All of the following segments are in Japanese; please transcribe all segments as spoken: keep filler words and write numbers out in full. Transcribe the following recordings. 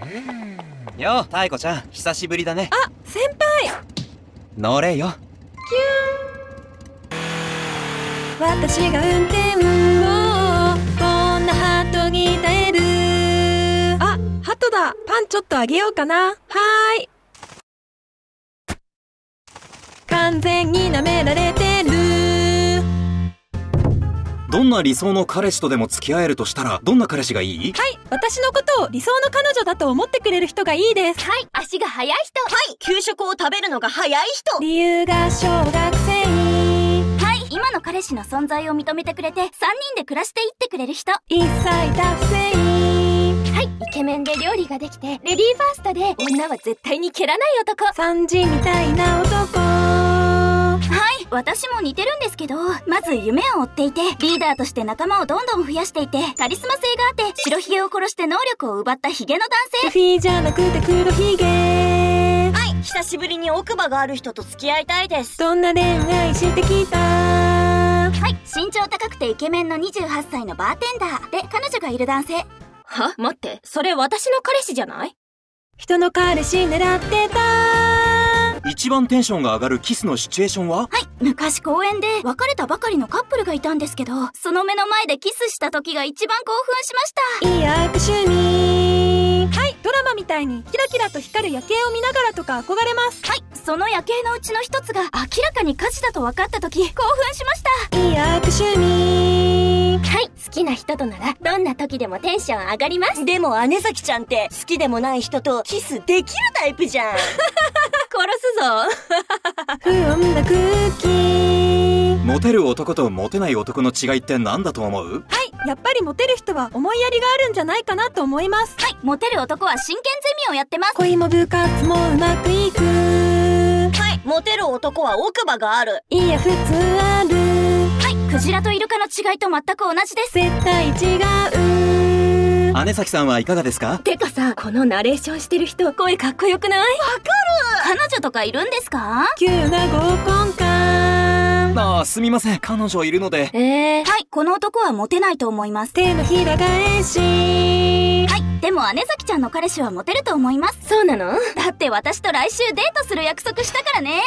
よう、太子ちゃん、久しぶりだね。 あ、先輩。 乗れよ。 キュン。私が運転をこんなハートに耐える。あ、ハトだ。パンちょっとあげようかな。はーい。完全に舐められてる。 どんな理想の彼氏とでも付き合えるとしたら、どんな彼氏がいい？ はい、私のことを理想の彼女だと思ってくれる人がいいです。 はい、足が速い人。 はい、給食を食べるのが早い人。 理由が小学生。 はい、今の彼氏の存在を認めてくれてさんにんで暮らしていってくれる人。 一切達成。 はい、イケメンで料理ができてレディーファーストで女は絶対に蹴らない男。 サンジみたいな男。 はい、私も似てるんですけど、まず夢を追っていてリーダーとして仲間をどんどん増やしていてカリスマ性があって白ひげを殺して能力を奪ったヒゲの男性。 ルフィじゃなくて黒ひげ。 はい、久しぶりに奥歯がある人と付き合いたいです。 どんな恋愛してきた？ はい、身長高くてイケメンのにじゅうはっさいのバーテンダーで彼女がいる男性。 は？待って、それ私の彼氏じゃない？ 人の彼氏狙ってた。 一番テンションが上がるキスのシチュエーションは？ はい、昔公園で別れたばかりのカップルがいたんですけど、その目の前でキスした時が一番興奮しました。 いい握手に。はい、ドラマみたいにキラキラと光る夜景を見ながらとか憧れます。 はい、その夜景のうちの一つが明らかに火事だと分かった時興奮しました。 いい握手に。 はい、好きな人とならどんな時でもテンション上がります。 でも姉崎ちゃんって好きでもない人とキスできるタイプじゃん。殺すぞ。 不穏な空気。 モテる男とモテない男の違いって何だと思う？ はい、やっぱりモテる人は思いやりがあるんじゃないかなと思います。 はい、モテる男は真剣ゼミをやってます。 恋も部活もうまくいく。 はい、モテる男は奥歯がある。 いや、普通ある。 はい、クジラとイルカの違いと全く同じです。 絶対違う。 姉崎さんはいかがですか？ てかさ、このナレーションしてる人声かっこよくない？わか彼女とかいるんですか？ 急な合コン感。 ああ、すみません、彼女いるので。 えー、はい、この男はモテないと思います。 手のひら返し。 はい、でも姉崎ちゃんの彼氏はモテると思います。 そうなの？ だって私と来週デートする約束したからね。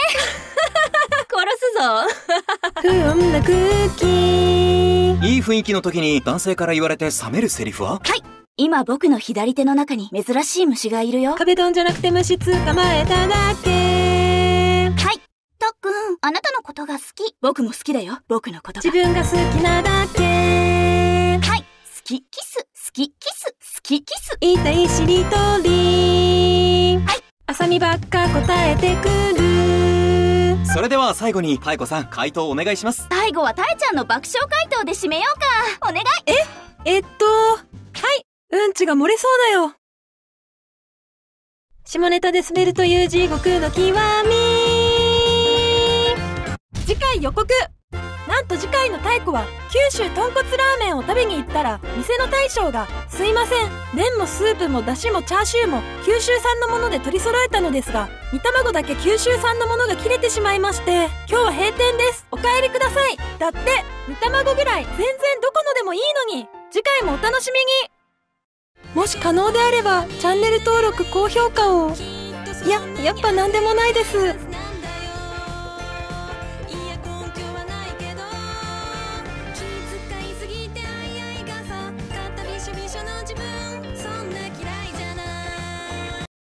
殺すぞ。 不穏な空気。 いい雰囲気の時に男性から言われて冷めるセリフは？ はい、今僕の左手の中に珍しい虫がいるよ。 壁ドンじゃなくて虫捕まえただけ。 はい、たっくん、あなたのことが好き。僕も好きだよ、僕のことが。 自分が好きなだけ。 はい、好きキス、好きキス、好きキス。 言いたいしりとり。はい、あさみばっか答えてくる。 それでは最後に太子さん、回答お願いします。 最後はたえちゃんの爆笑回答で締めようか。お願い。 ええっとはい、うんちが漏れそうだよ。下ネタで滑るという地獄の極み。次回予告。なんと次回の太鼓は九州豚骨ラーメンを食べに行ったら、店の大将が「すいません、麺もスープも出汁もチャーシューも九州産のもので取り揃えたのですが、煮卵だけ九州産のものが切れてしまいまして、今日は閉店です、お帰りください」だって。煮卵ぐらい全然どこのでもいいのに。次回もお楽しみに。もし可能であればチャンネル登録高評価を。いや、やっぱなんでもないです。気遣いすぎてあいあい傘、肩びしょびしょの